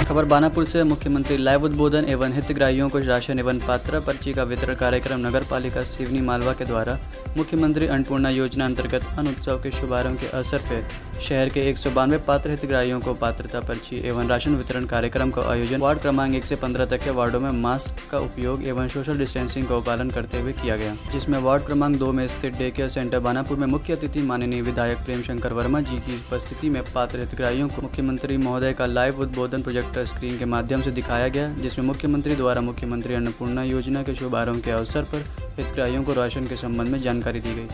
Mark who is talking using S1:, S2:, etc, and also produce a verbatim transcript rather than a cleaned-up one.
S1: खबर बानापुर से। मुख्यमंत्री लाइव उद्बोधन एवं हितग्राहियों को राशन एवं पात्र पर्ची का वितरण कार्यक्रम नगर पालिका सिवनी मालवा के द्वारा मुख्यमंत्री अन्नपूर्णा योजना अंतर्गत अन्न उत्सव के शुभारंभ के अवसर पर शहर के एक सौ बानवे पात्र हितग्राहियों को पात्रता पर्ची एवं राशन वितरण कार्यक्रम का आयोजन वार्ड क्रमांक एक से पंद्रह तक के वार्डों में मास्क का उपयोग एवं सोशल डिस्टेंसिंग का पालन करते हुए किया गया, जिसमें वार्ड क्रमांक दो में स्थित डे केयर सेंटर बानापुर में मुख्य अतिथि माननीय विधायक प्रेम शंकर वर्मा जी की उपस्थिति में पात्र हितग्राहियों को मुख्यमंत्री महोदय का लाइव उद्बोधन प्रोजेक्टर स्क्रीन के माध्यम से दिखाया गया, जिसमें मुख्यमंत्री द्वारा मुख्यमंत्री अन्नपूर्णा योजना के शुभारंभ के अवसर पर हितग्राहियों को राशन के संबंध में जानकारी दी गई।